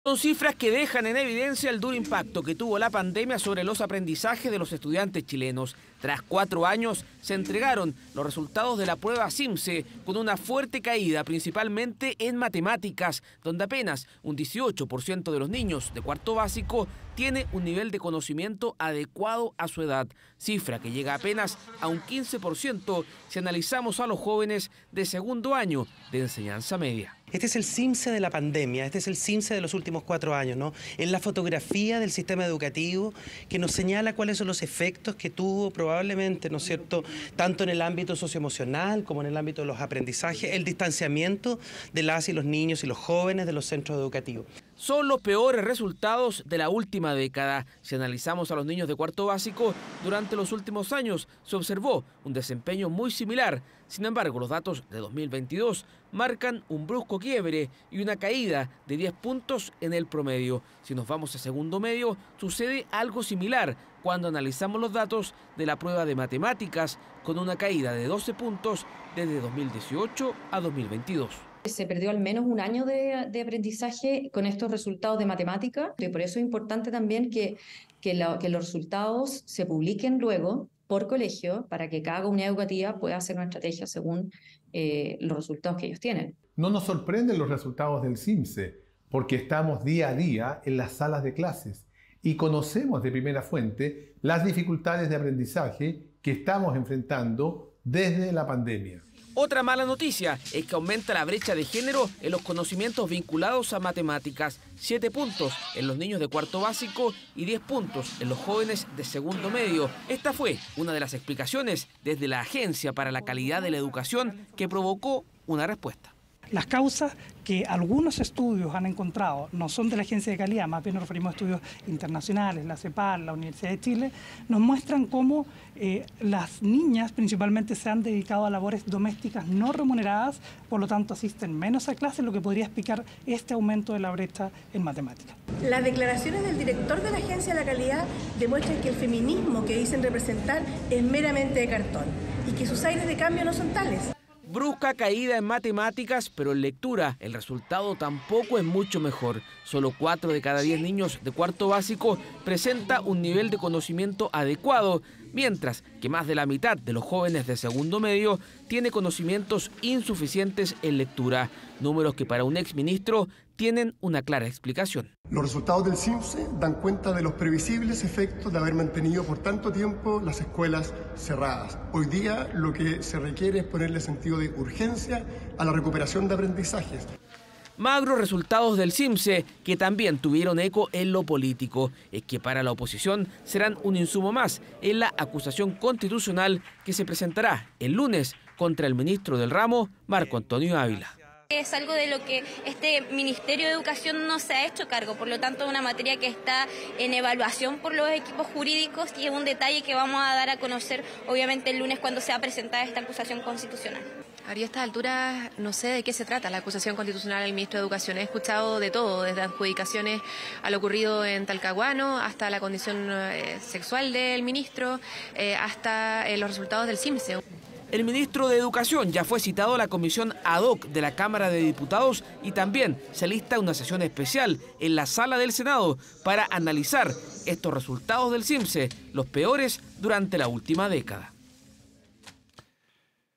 Son cifras que dejan en evidencia el duro impacto que tuvo la pandemia sobre los aprendizajes de los estudiantes chilenos. Tras 4 años se entregaron los resultados de la prueba CIMSE con una fuerte caída, principalmente en matemáticas, donde apenas un 18% de los niños de cuarto básico tiene un nivel de conocimiento adecuado a su edad, cifra que llega apenas a un 15% si analizamos a los jóvenes de segundo año de enseñanza media. Este es el CIMSE de la pandemia, este es el CIMSE de los últimos 4 años, ¿no? Es la fotografía del sistema educativo que nos señala cuáles son los efectos que tuvo probablemente, ¿no es cierto?, tanto en el ámbito socioemocional como en el ámbito de los aprendizajes, el distanciamiento de las y los niños y los jóvenes de los centros educativos. Son los peores resultados de la última década. Si analizamos a los niños de cuarto básico, durante los últimos años se observó un desempeño muy similar. Sin embargo, los datos de 2022 marcan un brusco quiebre y una caída de 10 puntos en el promedio. Si nos vamos a segundo medio, sucede algo similar cuando analizamos los datos de la prueba de matemáticas, con una caída de 12 puntos desde 2018 a 2022. Se perdió al menos un año de aprendizaje con estos resultados de matemática, y por eso es importante también que los resultados se publiquen luego por colegio para que cada comunidad educativa pueda hacer una estrategia según los resultados que ellos tienen. No nos sorprenden los resultados del CIMSE porque estamos día a día en las salas de clases y conocemos de primera fuente las dificultades de aprendizaje que estamos enfrentando desde la pandemia. Otra mala noticia es que aumenta la brecha de género en los conocimientos vinculados a matemáticas. 7 puntos en los niños de cuarto básico y 10 puntos en los jóvenes de segundo medio. Esta fue una de las explicaciones desde la Agencia para la Calidad de la Educación que provocó una respuesta. Las causas que algunos estudios han encontrado no son de la Agencia de Calidad, más bien nos referimos a estudios internacionales, la CEPAL, la Universidad de Chile, nos muestran cómo las niñas principalmente se han dedicado a labores domésticas no remuneradas, por lo tanto asisten menos a clases, lo que podría explicar este aumento de la brecha en matemáticas. Las declaraciones del director de la Agencia de la Calidad demuestran que el feminismo que dicen representar es meramente de cartón y que sus aires de cambio no son tales. Brusca caída en matemáticas, pero en lectura el resultado tampoco es mucho mejor. Solo 4 de cada 10 niños de cuarto básico presenta un nivel de conocimiento adecuado, mientras que más de la mitad de los jóvenes de segundo medio tiene conocimientos insuficientes en lectura, números que para un exministro tienen una clara explicación. Los resultados del CIMSE dan cuenta de los previsibles efectos de haber mantenido por tanto tiempo las escuelas cerradas. Hoy día lo que se requiere es ponerle sentido de urgencia a la recuperación de aprendizajes. Magros resultados del CIMSE que también tuvieron eco en lo político. Es que para la oposición serán un insumo más en la acusación constitucional que se presentará el lunes contra el ministro del ramo, Marco Antonio Ávila. Es algo de lo que este Ministerio de Educación no se ha hecho cargo, por lo tanto es una materia que está en evaluación por los equipos jurídicos y es un detalle que vamos a dar a conocer obviamente el lunes cuando sea presentada esta acusación constitucional. A esta altura no sé de qué se trata la acusación constitucional al ministro de Educación. He escuchado de todo, desde adjudicaciones a lo ocurrido en Talcahuano, hasta la condición sexual del ministro, hasta los resultados del CIMSE. El ministro de Educación ya fue citado a la comisión ad hoc de la Cámara de Diputados y también se alista una sesión especial en la sala del Senado para analizar estos resultados del CIMSE, los peores durante la última década.